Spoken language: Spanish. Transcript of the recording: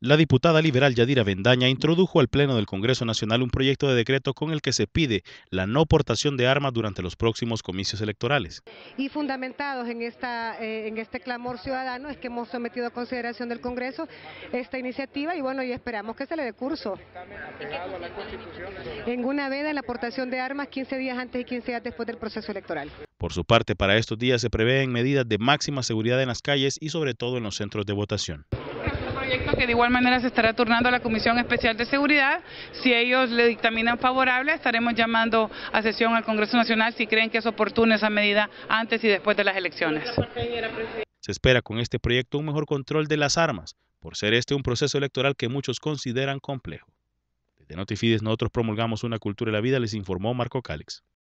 La diputada liberal Yadira Bendaña introdujo al Pleno del Congreso Nacional un proyecto de decreto con el que se pide la no portación de armas durante los próximos comicios electorales. Y fundamentados en este clamor ciudadano es que hemos sometido a consideración del Congreso esta iniciativa y bueno, y esperamos que se le dé curso. En una veda en la portación de armas 15 días antes y 15 días después del proceso electoral. Por su parte, para estos días se prevén medidas de máxima seguridad en las calles y sobre todo en los centros de votación. Proyecto que de igual manera se estará turnando a la Comisión Especial de Seguridad. Si ellos le dictaminan favorable, estaremos llamando a sesión al Congreso Nacional si creen que es oportuna esa medida antes y después de las elecciones. Se espera con este proyecto un mejor control de las armas, por ser este un proceso electoral que muchos consideran complejo. Desde Notifides nosotros promulgamos una cultura de la vida, les informó Marco Cálix.